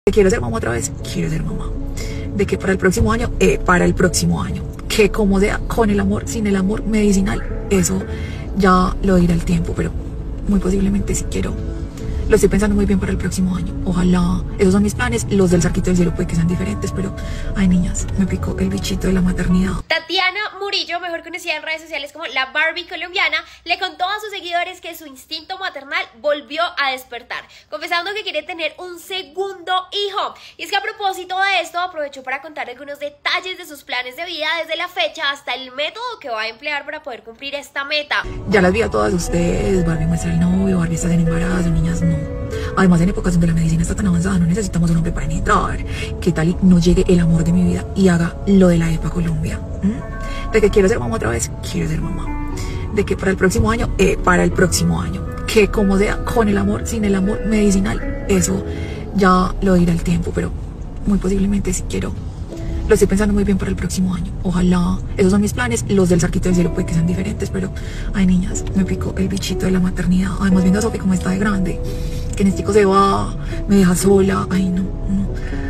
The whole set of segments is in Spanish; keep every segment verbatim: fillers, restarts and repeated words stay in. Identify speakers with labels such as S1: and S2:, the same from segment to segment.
S1: Quiero ser mamá otra vez, quiero ser mamá. De que para el próximo año, eh, para el próximo año. Que como sea, con el amor, sin el amor medicinal, eso ya lo dirá el tiempo, pero muy posiblemente sí quiero. Lo estoy pensando muy bien para el próximo año. Ojalá, esos son mis planes. Los del Sarquito del Cielo puede que sean diferentes, pero ay, niñas, me picó el bichito de la maternidad.
S2: Tatiana Murillo, mejor conocida en redes sociales como la Barbie colombiana, le contó a sus seguidores que su instinto maternal volvió a despertar, confesando que quiere tener un segundo hijo. Y es que a propósito de esto, aprovechó para contar algunos detalles de sus planes de vida, desde la fecha hasta el método que va a emplear para poder cumplir esta meta.
S1: Ya las vi a todas ustedes. Barbie muestra el novio, Barbie está en embarazo, niñas, no. Además, en épocas donde la medicina está tan avanzada, no necesitamos un hombre para penetrar. ¿Qué tal y no llegue el amor de mi vida y haga lo de la EPA Colombia? ¿Mm? De que quiero ser mamá otra vez, quiero ser mamá. De que para el próximo año, eh, para el próximo año. Que como sea, con el amor, sin el amor medicinal, eso ya lo dirá el tiempo, pero muy posiblemente sí quiero. Lo estoy pensando muy bien para el próximo año. Ojalá, esos son mis planes. Los del Sarquito del Cielo puede que sean diferentes, pero ay, niñas, me picó el bichito de la maternidad. Además, viendo a Sofía como está de grande, que en chico se va, me deja sola. Ay, no, no.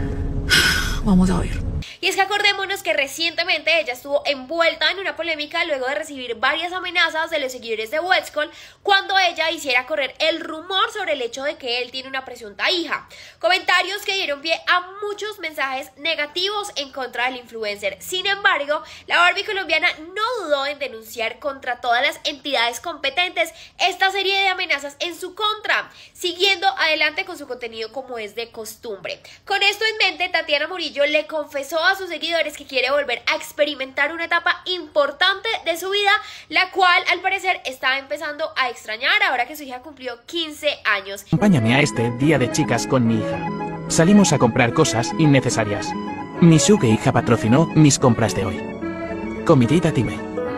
S1: Vamos a ver.
S2: Y es que acordémonos que recientemente ella estuvo envuelta en una polémica luego de recibir varias amenazas de los seguidores de Westcol cuando ella hiciera correr el rumor sobre el hecho de que él tiene una presunta hija. Comentarios que dieron pie a muchos mensajes negativos en contra del influencer. Sin embargo, la Barbie colombiana no dudó en denunciar contra todas las entidades competentes esta serie de amenazas en su contra, siguiendo adelante con su contenido como es de costumbre. Con esto en mente, Tatiana Murillo le confesó a sus seguidores que quiere volver a experimentar una etapa importante de su vida, la cual al parecer está empezando a extrañar ahora que su hija cumplió quince años.
S3: Acompáñame a este día de chicas con mi hija. Salimos a comprar cosas innecesarias. Mi suge hija patrocinó mis compras de hoy. Comidita time.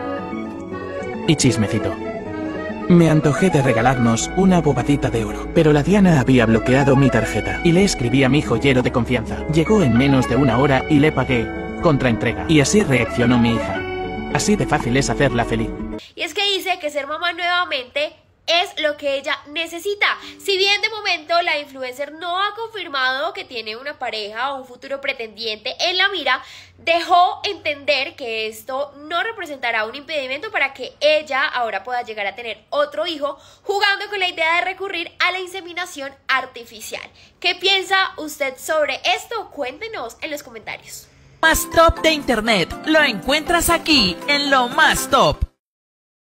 S3: Y chismecito. Me antojé de regalarnos una bobadita de oro, pero la Diana había bloqueado mi tarjeta y le escribí a mi joyero de confianza. Llegó en menos de una hora y le pagué contra entrega. Y así reaccionó mi hija. Así de fácil es hacerla feliz.
S2: Y es que dice que ser mamá nuevamente es lo que ella necesita. Si bien de momento la influencer no ha confirmado que tiene una pareja o un futuro pretendiente en la mira, dejó entender que esto no representará un impedimento para que ella ahora pueda llegar a tener otro hijo, jugando con la idea de recurrir a la inseminación artificial. ¿Qué piensa usted sobre esto? Cuéntenos en los comentarios.
S4: Más top de internet lo encuentras aquí en Lo Más Top.